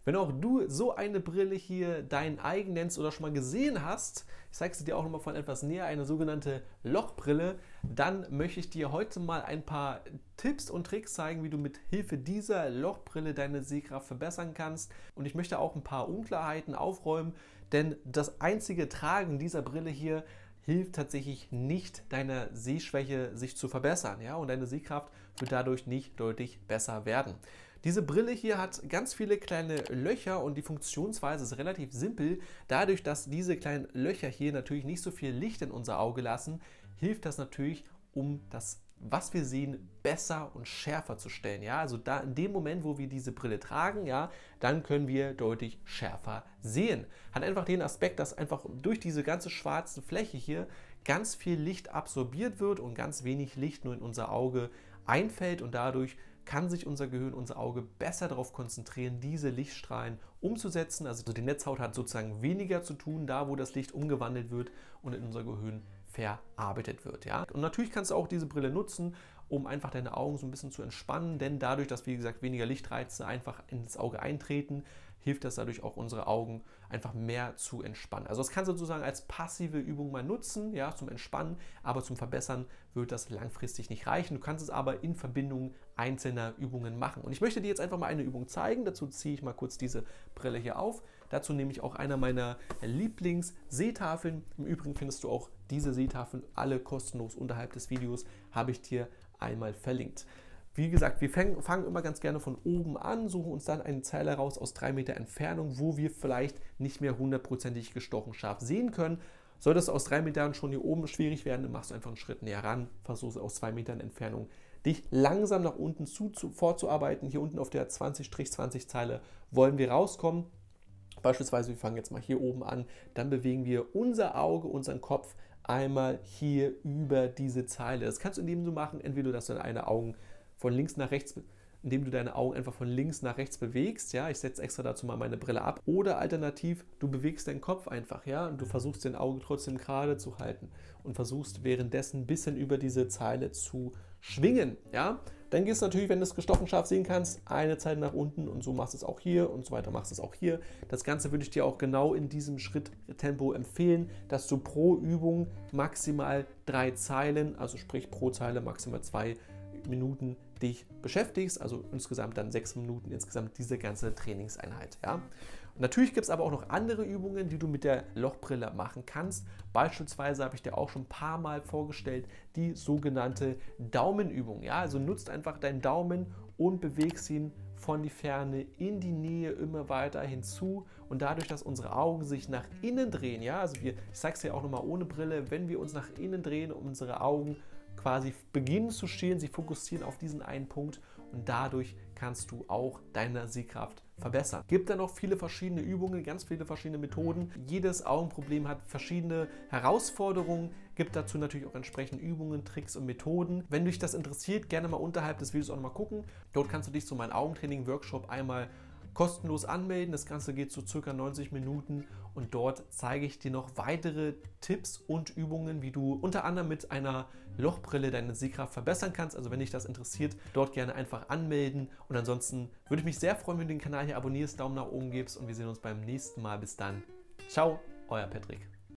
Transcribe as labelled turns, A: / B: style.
A: Wenn auch du so eine Brille hier dein eigen nennst oder schon mal gesehen hast, ich zeige sie dir auch nochmal von etwas näher, eine sogenannte Lochbrille, dann möchte ich dir heute mal ein paar Tipps und Tricks zeigen, wie du mit Hilfe dieser Lochbrille deine Sehkraft verbessern kannst. Und ich möchte auch ein paar Unklarheiten aufräumen, denn das einzige Tragen dieser Brille hier hilft tatsächlich nicht, deiner Sehschwäche sich zu verbessern, ja, und deine Sehkraft wird dadurch nicht deutlich besser werden. Diese Brille hier hat ganz viele kleine Löcher und die Funktionsweise ist relativ simpel. Dadurch, dass diese kleinen Löcher hier natürlich nicht so viel Licht in unser Auge lassen, hilft das natürlich, um das, was wir sehen, besser und schärfer zu stellen. Ja? Also da in dem Moment, wo wir diese Brille tragen, ja, dann können wir deutlich schärfer sehen. Hat einfach den Aspekt, dass einfach durch diese ganze schwarze Fläche hier ganz viel Licht absorbiert wird und ganz wenig Licht nur in unser Auge einfällt und dadurch kann sich unser Gehirn, unser Auge besser darauf konzentrieren, diese Lichtstrahlen umzusetzen. Also die Netzhaut hat sozusagen weniger zu tun, da wo das Licht umgewandelt wird und in unser Gehirn verarbeitet wird. Ja? Und natürlich kannst du auch diese Brille nutzen, um einfach deine Augen so ein bisschen zu entspannen, denn dadurch, dass, wie gesagt, weniger Lichtreize einfach ins Auge eintreten, hilft das dadurch auch unsere Augen einfach mehr zu entspannen. Also das kannst du sozusagen als passive Übung mal nutzen, ja, zum Entspannen, aber zum Verbessern wird das langfristig nicht reichen. Du kannst es aber in Verbindung einzelner Übungen machen. Und ich möchte dir jetzt einfach mal eine Übung zeigen. Dazu ziehe ich mal kurz diese Brille hier auf. Dazu nehme ich auch einer meiner Lieblings-Sehtafeln. Im Übrigen findest du auch diese Sehtafeln alle kostenlos unterhalb des Videos, habe ich dir einmal verlinkt. Wie gesagt, wir fangen immer ganz gerne von oben an, suchen uns dann eine Zeile raus aus 3 Meter Entfernung, wo wir vielleicht nicht mehr hundertprozentig gestochen scharf sehen können. Soll das aus 3 Metern schon hier oben schwierig werden, dann machst du einfach einen Schritt näher ran, versuchst aus 2 Metern Entfernung dich langsam nach unten vorzuarbeiten. Hier unten auf der 20-20 Zeile wollen wir rauskommen. Beispielsweise, wir fangen jetzt mal hier oben an, dann bewegen wir unser Auge, unseren Kopf einmal hier über diese Zeile. Das kannst du indem du machen, entweder dass du deine Augen von links nach rechts, indem du deine Augen einfach von links nach rechts bewegst, ja, ich setze extra dazu mal meine Brille ab, oder alternativ, du bewegst deinen Kopf einfach, ja, und du versuchst den Auge trotzdem gerade zu halten und versuchst währenddessen ein bisschen über diese Zeile zu schwingen, ja. Dann gehst du natürlich, wenn du es gestochen scharf sehen kannst, eine Zeile nach unten und so machst du es auch hier und so weiter machst du es auch hier. Das Ganze würde ich dir auch genau in diesem Schritttempo empfehlen, dass du pro Übung maximal 3 Zeilen, also sprich pro Zeile maximal 2 Minuten dich beschäftigst, also insgesamt dann 6 Minuten insgesamt diese ganze Trainingseinheit. Ja? Und natürlich gibt es aber auch noch andere Übungen, die du mit der Lochbrille machen kannst. Beispielsweise habe ich dir auch schon ein paar Mal vorgestellt, die sogenannte Daumenübung. Ja? Also nutzt einfach deinen Daumen und bewegst ihn von die Ferne in die Nähe immer weiter hinzu und dadurch, dass unsere Augen sich nach innen drehen, ja, also ich zeige es dir auch nochmal ohne Brille, wenn wir uns nach innen drehen, unsere Augen quasi beginnen zu stehen, sie fokussieren auf diesen einen Punkt und dadurch kannst du auch deine Sehkraft verbessern. Es gibt da noch viele verschiedene Übungen, ganz viele verschiedene Methoden. Jedes Augenproblem hat verschiedene Herausforderungen, gibt dazu natürlich auch entsprechende Übungen, Tricks und Methoden. Wenn dich das interessiert, gerne mal unterhalb des Videos auch noch mal gucken. Dort kannst du dich zu meinem Augentraining-Workshop einmal kostenlos anmelden. Das Ganze geht so circa 90 Minuten und dort zeige ich dir noch weitere Tipps und Übungen, wie du unter anderem mit einer Lochbrille deine Sehkraft verbessern kannst. Also wenn dich das interessiert, dort gerne einfach anmelden und ansonsten würde ich mich sehr freuen, wenn du den Kanal hier abonnierst, Daumen nach oben gibst und wir sehen uns beim nächsten Mal. Bis dann. Ciao, euer Patrick.